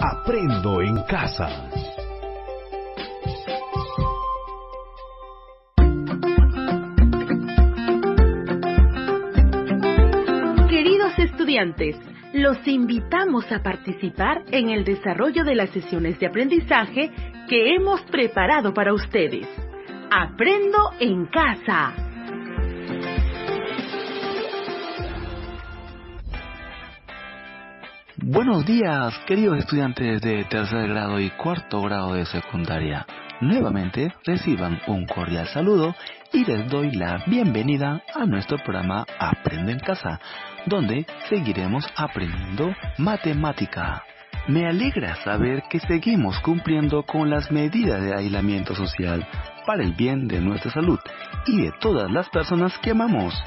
Aprendo en casa. Queridos estudiantes, los invitamos a participar en el desarrollo de las sesiones de aprendizaje que hemos preparado para ustedes. Aprendo en casa. Buenos días, queridos estudiantes de tercer grado y cuarto grado de secundaria. Nuevamente reciban un cordial saludo y les doy la bienvenida a nuestro programa Aprende en Casa, donde seguiremos aprendiendo matemática. Me alegra saber que seguimos cumpliendo con las medidas de aislamiento social para el bien de nuestra salud y de todas las personas que amamos.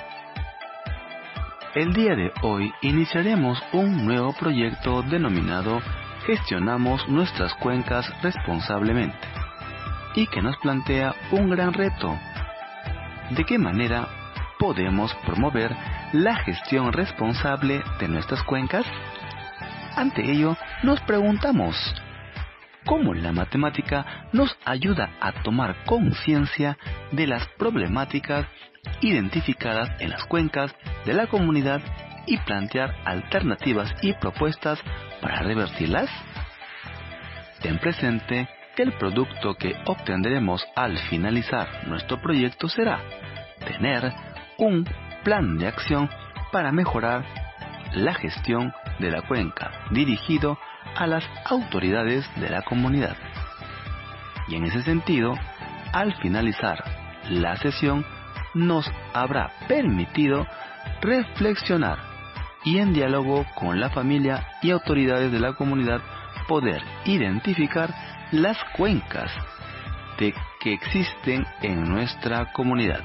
El día de hoy iniciaremos un nuevo proyecto denominado Gestionamos nuestras cuencas responsablemente y que nos plantea un gran reto. ¿De qué manera podemos promover la gestión responsable de nuestras cuencas? Ante ello, nos preguntamos, ¿cómo la matemática nos ayuda a tomar conciencia de las problemáticas identificadas en las cuencas de la comunidad y plantear alternativas y propuestas para revertirlas? Ten presente que el producto que obtendremos al finalizar nuestro proyecto será tener un plan de acción para mejorar la gestión de la cuenca dirigido a las autoridades de la comunidad. Y en ese sentido, al finalizar la sesión, nos habrá permitido reflexionar y en diálogo con la familia y autoridades de la comunidad poder identificar las cuencas que existen en nuestra comunidad.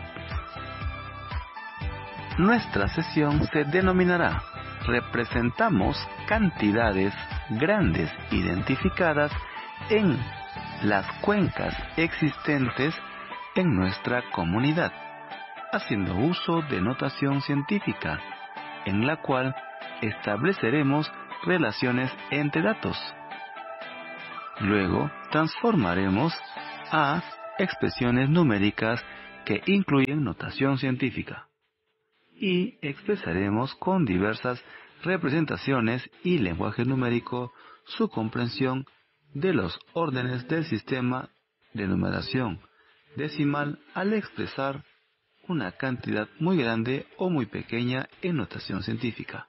Nuestra sesión se denominará Representamos cantidades grandes identificadas en las cuencas existentes en nuestra comunidad, haciendo uso de notación científica, en la cual estableceremos relaciones entre datos. Luego transformaremos a expresiones numéricas que incluyen notación científica y expresaremos con diversas representaciones y lenguaje numérico su comprensión de los órdenes del sistema de numeración decimal al expresar una cantidad muy grande o muy pequeña en notación científica.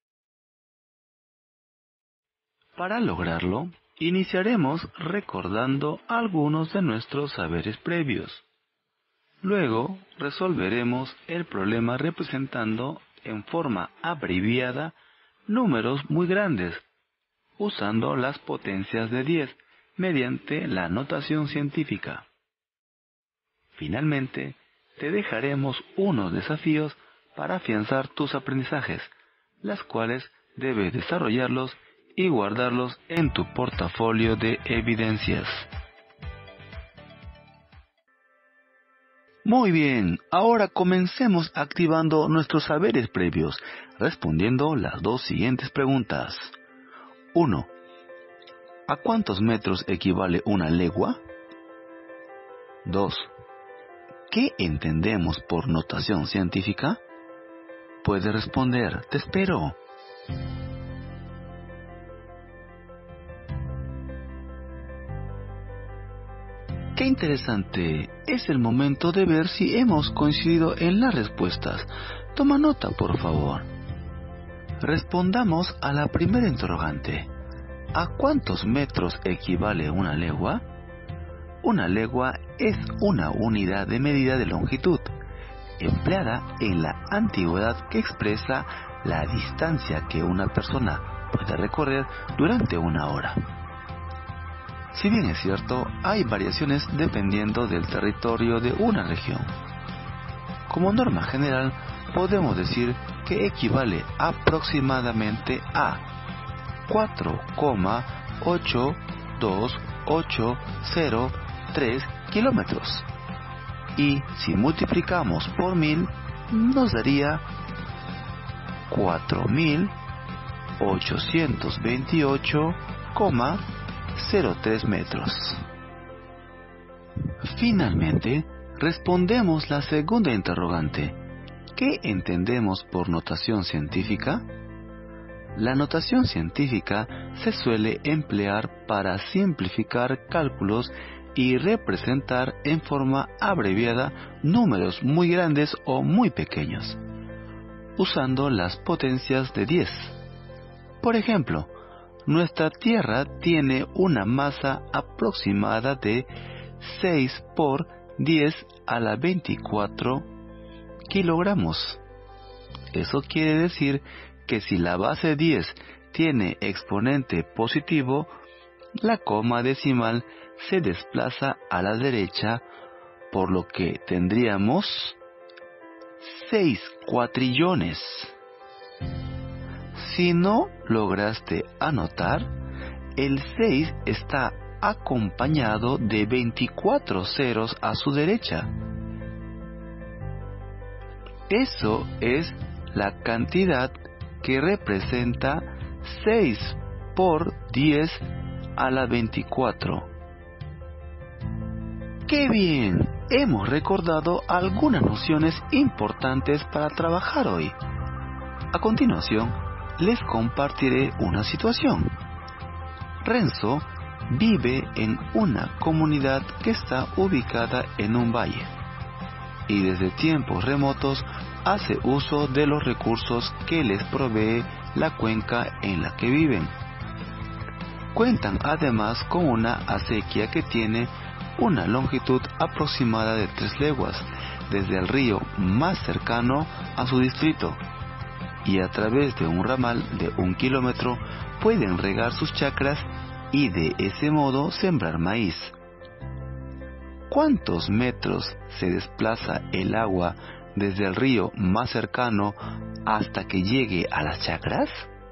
Para lograrlo, iniciaremos recordando algunos de nuestros saberes previos. Luego, resolveremos el problema representando en forma abreviada números muy grandes, usando las potencias de 10 mediante la notación científica. Finalmente, te dejaremos unos desafíos para afianzar tus aprendizajes, las cuales debes desarrollarlos y guardarlos en tu portafolio de evidencias. Muy bien, ahora comencemos activando nuestros saberes previos, respondiendo las dos siguientes preguntas. 1. ¿A cuántos metros equivale una legua? 2. ¿Qué entendemos por notación científica? Puedes responder, te espero. ¡Qué interesante! Es el momento de ver si hemos coincidido en las respuestas. Toma nota, por favor. Respondamos a la primera interrogante. ¿A cuántos metros equivale una legua? Una legua es una unidad de medida de longitud, empleada en la antigüedad que expresa la distancia que una persona puede recorrer durante una hora. Si bien es cierto, hay variaciones dependiendo del territorio de una región. Como norma general, podemos decir que equivale aproximadamente a 4,82803 kilómetros. Y si multiplicamos por 1000, nos daría 4.828 23,03 metros. Finalmente, respondemos la segunda interrogante. ¿Qué entendemos por notación científica? La notación científica se suele emplear para simplificar cálculos y representar en forma abreviada números muy grandes o muy pequeños, usando las potencias de 10. Por ejemplo, nuestra Tierra tiene una masa aproximada de 6 por 10 a la 24 kilogramos. Eso quiere decir que si la base 10 tiene exponente positivo, la coma decimal se desplaza a la derecha, por lo que tendríamos 6 cuatrillones. Si no lograste anotar, el 6 está acompañado de 24 ceros a su derecha. Eso es la cantidad que representa 6 por 10 a la 24. ¡Qué bien! Hemos recordado algunas nociones importantes para trabajar hoy. A continuación, les compartiré una situación. Renzo vive en una comunidad que está ubicada en un valle y desde tiempos remotos hace uso de los recursos que les provee la cuenca en la que viven. Cuentan además con una acequia que tiene una longitud aproximada de 3 leguas desde el río más cercano a su distrito, y a través de un ramal de 1 kilómetro pueden regar sus chacras y de ese modo sembrar maíz. ¿Cuántos metros se desplaza el agua desde el río más cercano hasta que llegue a las chacras?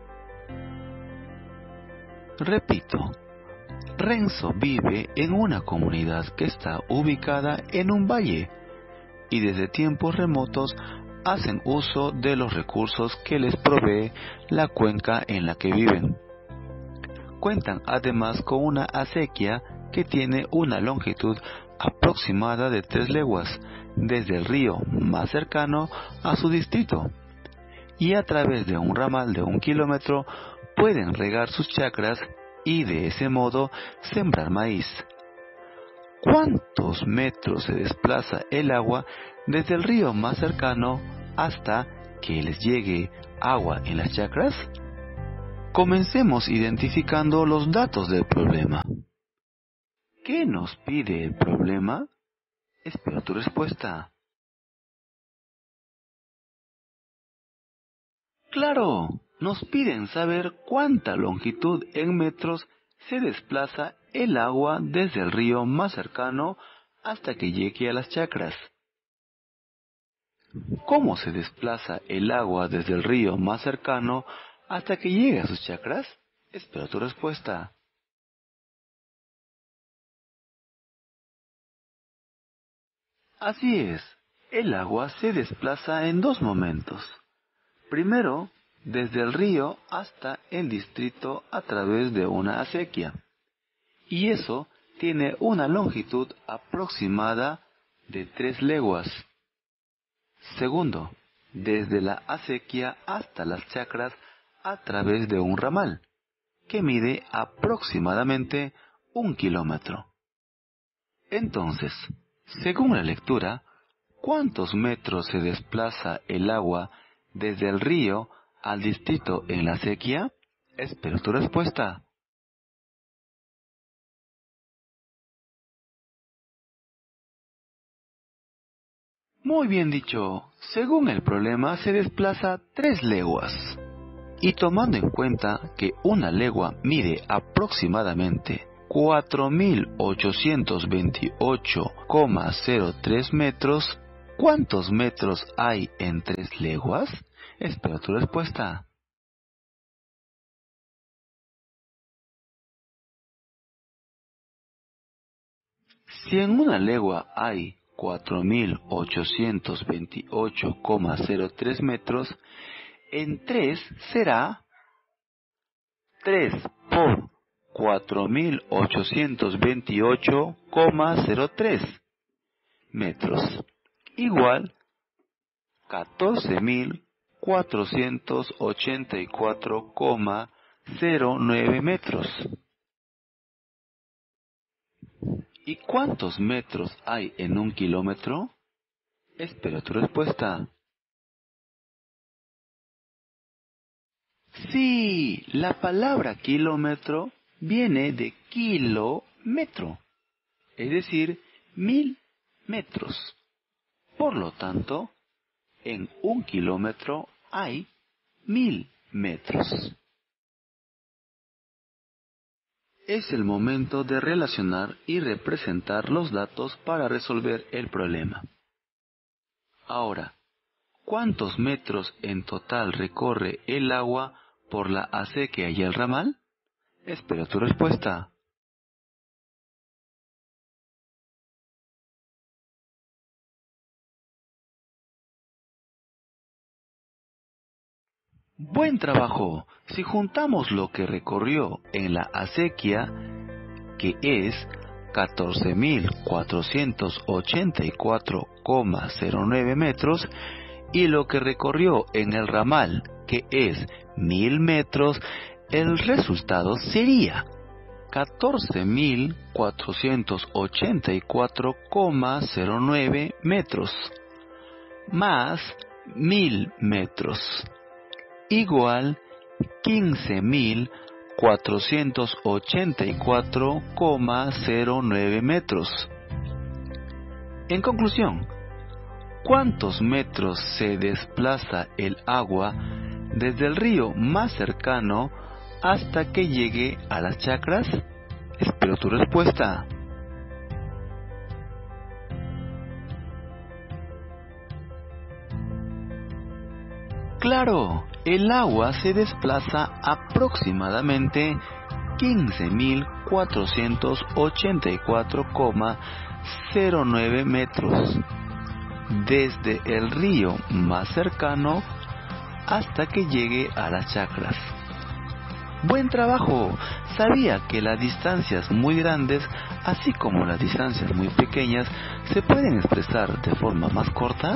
Repito, Renzo vive en una comunidad que está ubicada en un valle y desde tiempos remotos hacen uso de los recursos que les provee la cuenca en la que viven. Cuentan además con una acequia que tiene una longitud aproximada de 3 leguas desde el río más cercano a su distrito, y a través de un ramal de 1 kilómetro pueden regar sus chacras y de ese modo sembrar maíz. ¿Cuántos metros se desplaza el agua desde el río más cercano hasta que les llegue agua en las chacras? Comencemos identificando los datos del problema. ¿Qué nos pide el problema? Espero tu respuesta. ¡Claro! Nos piden saber cuánta longitud en metros se desplaza el agua desde el río más cercano hasta que llegue a las chacras. ¿Cómo se desplaza el agua desde el río más cercano hasta que llegue a sus chacras? Espero tu respuesta. Así es, el agua se desplaza en 2 momentos. Primero, desde el río hasta el distrito a través de una acequia, y eso tiene una longitud aproximada de 3 leguas. Segundo, desde la acequia hasta las chacras a través de un ramal, que mide aproximadamente 1 kilómetro. Entonces, según la lectura, ¿cuántos metros se desplaza el agua desde el río al distrito en la acequia? Espero tu respuesta. Muy bien dicho, según el problema se desplaza 3 leguas. Y tomando en cuenta que una legua mide aproximadamente 4.828,03 metros, ¿cuántos metros hay en 3 leguas? Espero tu respuesta. Si en una legua hay 4.828,03 metros, en 3 será 3 por 4.828,03 metros, igual 14.484,09 metros. ¿Y cuántos metros hay en un kilómetro? Espero tu respuesta. Sí, la palabra kilómetro viene de kilómetro, es decir, 1000 metros. Por lo tanto, en un kilómetro hay 1000 metros. Es el momento de relacionar y representar los datos para resolver el problema. Ahora, ¿cuántos metros en total recorre el agua por la acequia y el ramal? Espero tu respuesta. Buen trabajo. Si juntamos lo que recorrió en la acequia, que es 14.484,09 metros, y lo que recorrió en el ramal, que es 1000 metros, el resultado sería 14.484,09 metros más 1000 metros, igual 15.484,09 metros. En conclusión, ¿cuántos metros se desplaza el agua desde el río más cercano hasta que llegue a las chacras? Espero tu respuesta. Claro, el agua se desplaza aproximadamente 15.484,09 metros desde el río más cercano hasta que llegue a las chacras. ¡Buen trabajo! ¿Sabía que las distancias muy grandes, así como las distancias muy pequeñas, se pueden expresar de forma más corta?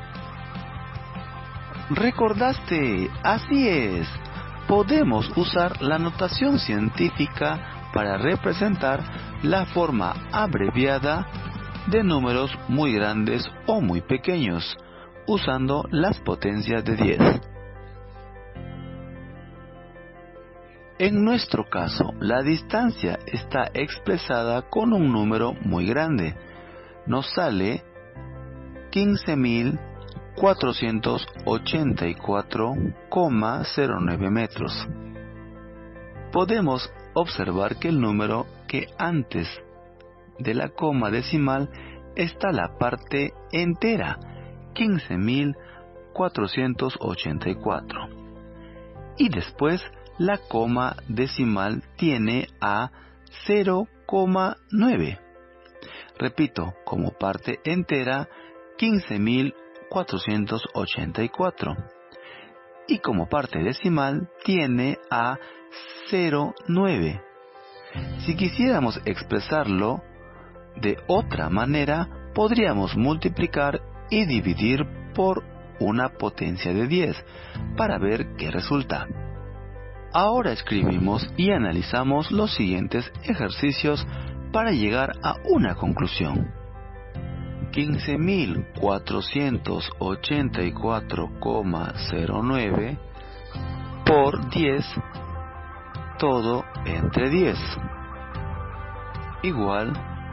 ¿Recordaste? Así es. Podemos usar la notación científica para representar la forma abreviada de números muy grandes o muy pequeños, usando las potencias de 10. En nuestro caso, la distancia está expresada con un número muy grande. Nos sale 15.484,09 metros. Podemos observar que el número que antes de la coma decimal está la parte entera, 15.484. Y después la coma decimal tiene a 0,9. Repito, como parte entera, 15.484. Y como parte decimal tiene a 0,9. Si quisiéramos expresarlo de otra manera, podríamos multiplicar y dividir por una potencia de 10 para ver qué resulta. Ahora escribimos y analizamos los siguientes ejercicios para llegar a una conclusión. 15.484,09 por 10, todo entre 10, igual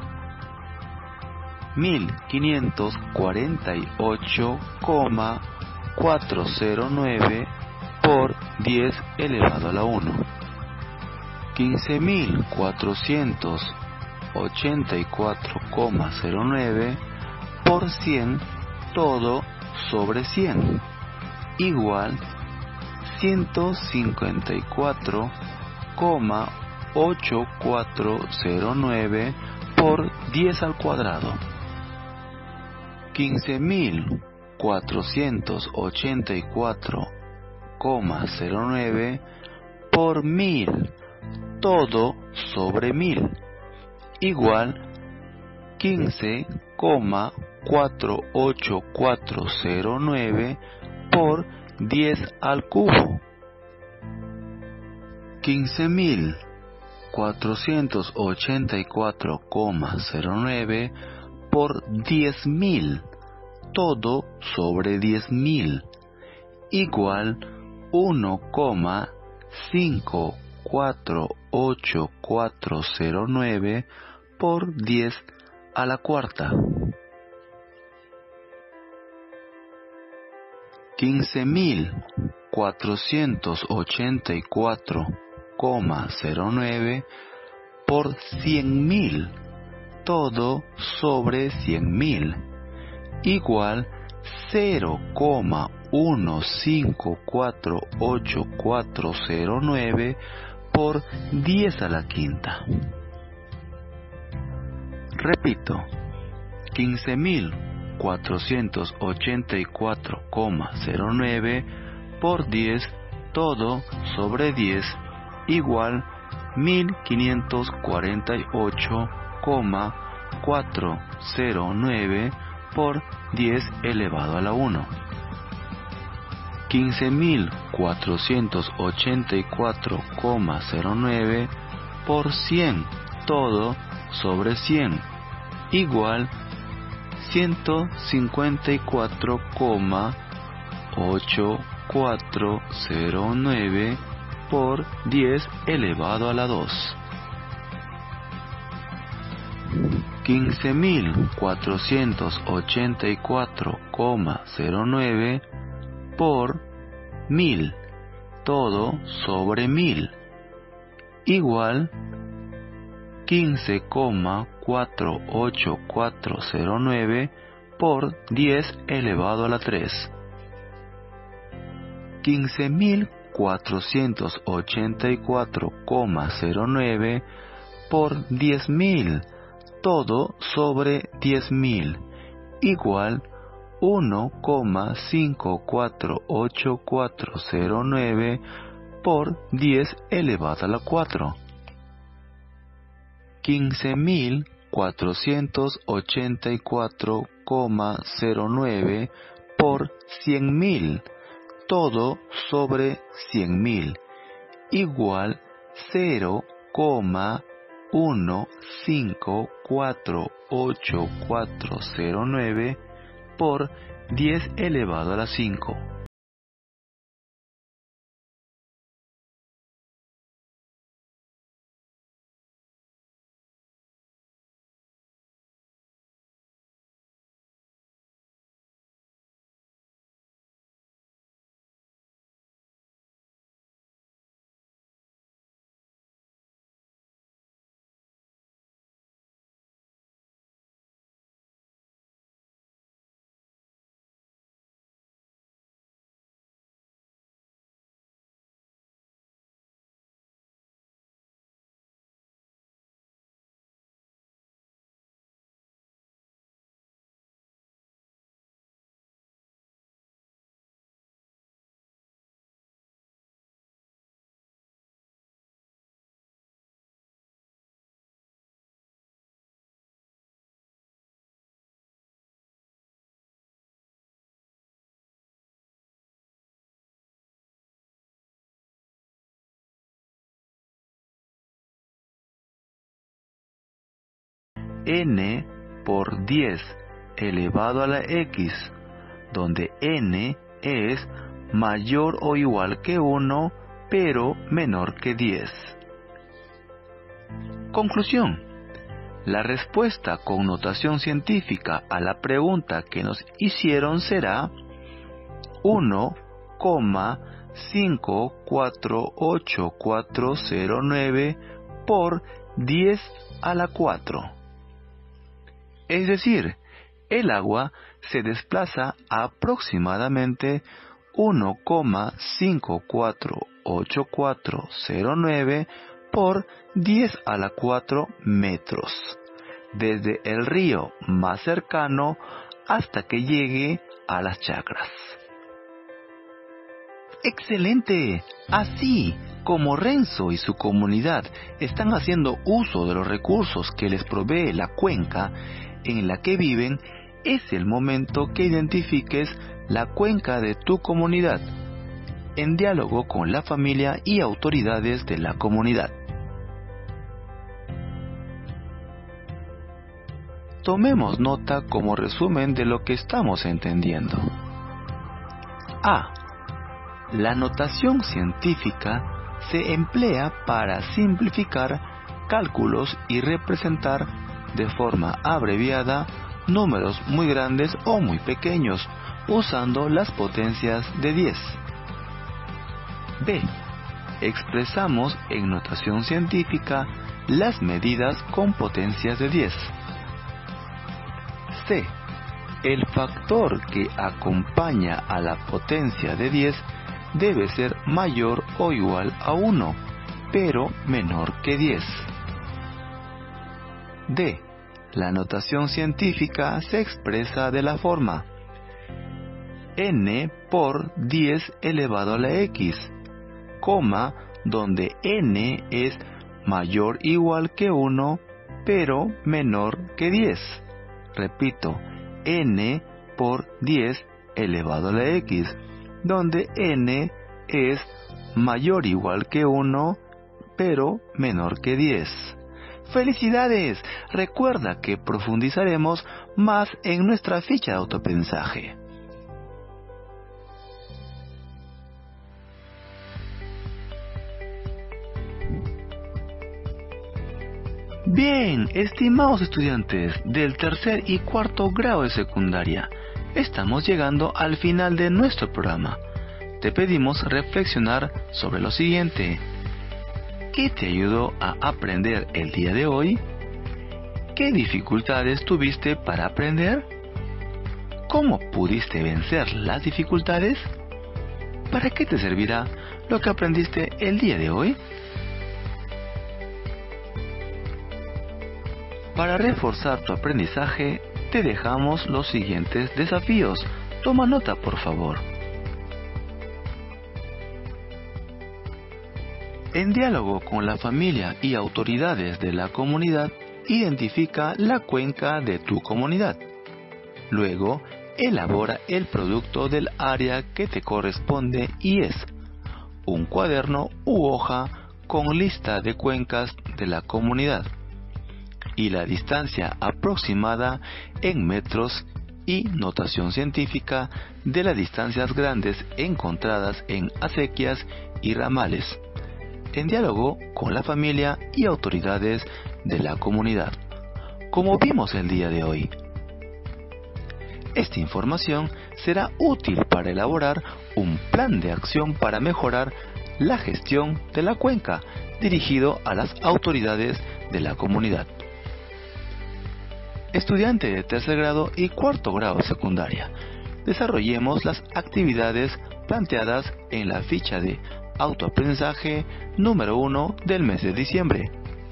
1548,409 por 10 elevado a la 1. 15.484,09 por 100 todo sobre 100, igual 154,8409 por 10 al cuadrado. 15.484,09 por 1000, todo sobre 1000 igual 15,48409 por 10 al cubo. 15.484,09 por 10.000 todo sobre 10.000 igual 1,548,409 por 10 a la cuarta. 15.484,09 por 100.000 todo sobre 100.000 igual 0,1548,409 por 10 a la quinta. Repito, 15.484,09 por 10 todo sobre 10 igual 1.548,409 por 10 elevado a la 1. 15.484,09 por 100 todo sobre 100 igual 154,8409 por 10 elevado a la 2. 15.484,09 por 1000 todo sobre 1000 igual 15,48409 por 10 elevado a la 3. 15.484,09 por 10.000 todo sobre 10.000 igual 1,548,409 por 10 elevado a la 4. 15.484,09 por 100.000 todo sobre 100.000 igual 0,1548,409 por 10 elevado a la 5. N por 10 elevado a la x, donde n es mayor o igual que 1, pero menor que 10. Conclusión. La respuesta con notación científica a la pregunta que nos hicieron será 1,548,409 por 10 a la 4. Es decir, el agua se desplaza aproximadamente 1,548,409 por 10 a la 4 metros, desde el río más cercano hasta que llegue a las chacras. ¡Excelente! Así, Como Renzo y su comunidad están haciendo uso de los recursos que les provee la cuenca en la que viven, es el momento que identifiques la cuenca de tu comunidad, en diálogo con la familia y autoridades de la comunidad. Tomemos nota como resumen de lo que estamos entendiendo. A. La notación científica se emplea para simplificar cálculos y representar de forma abreviada números muy grandes o muy pequeños, usando las potencias de 10. B. Expresamos en notación científica las medidas con potencias de 10. C. El factor que acompaña a la potencia de 10 debe ser mayor o igual a 1, pero menor que 10. D. La notación científica se expresa de la forma n por 10 elevado a la x, donde n es mayor o igual que 1, pero menor que 10. Repito, n por 10 elevado a la x, donde n es mayor o igual que 1, pero menor que 10. ¡Felicidades! Recuerda que profundizaremos más en nuestra ficha de autoaprendizaje. Bien, estimados estudiantes del tercer y cuarto grado de secundaria, estamos llegando al final de nuestro programa. Te pedimos reflexionar sobre lo siguiente. ¿Qué te ayudó a aprender el día de hoy? ¿Qué dificultades tuviste para aprender? ¿Cómo pudiste vencer las dificultades? ¿Para qué te servirá lo que aprendiste el día de hoy? Para reforzar tu aprendizaje, te dejamos los siguientes desafíos. Toma nota, por favor. En diálogo con la familia y autoridades de la comunidad, identifica la cuenca de tu comunidad. Luego, elabora el producto del área que te corresponde y es un cuaderno u hoja con lista de cuencas de la comunidad y la distancia aproximada en metros y notación científica de las distancias grandes encontradas en acequias y ramales, en diálogo con la familia y autoridades de la comunidad, como vimos el día de hoy. Esta información será útil para elaborar un plan de acción para mejorar la gestión de la cuenca dirigido a las autoridades de la comunidad. Estudiante de tercer grado y cuarto grado de secundaria, desarrollemos las actividades planteadas en la ficha de autoaprendizaje número 1 del mes de diciembre.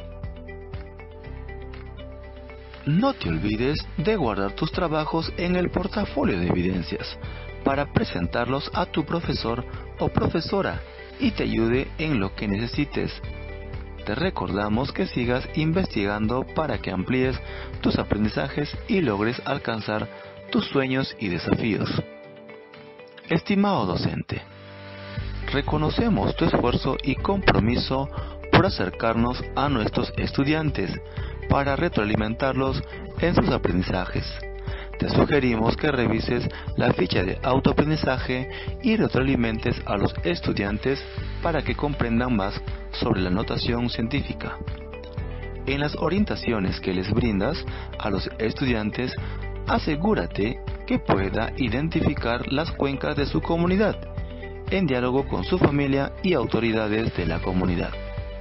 No te olvides de guardar tus trabajos en el portafolio de evidencias para presentarlos a tu profesor o profesora y te ayude en lo que necesites. Te recordamos que sigas investigando para que amplíes tus aprendizajes y logres alcanzar tus sueños y desafíos. Estimado docente, reconocemos tu esfuerzo y compromiso por acercarnos a nuestros estudiantes para retroalimentarlos en sus aprendizajes. Te sugerimos que revises la ficha de autoaprendizaje y retroalimentes a los estudiantes para que comprendan más sobre la notación científica. En las orientaciones que les brindas a los estudiantes, asegúrate que pueda identificar las cuencas de su comunidad, en diálogo con su familia y autoridades de la comunidad.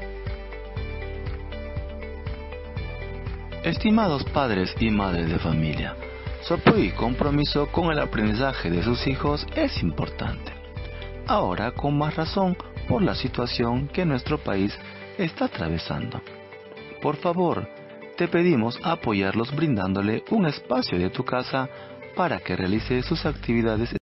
Estimados padres y madres de familia, su apoyo y compromiso con el aprendizaje de sus hijos es importante. Ahora con más razón por la situación que nuestro país está atravesando. Por favor, te pedimos apoyarlos brindándole un espacio de tu casa para que realice sus actividades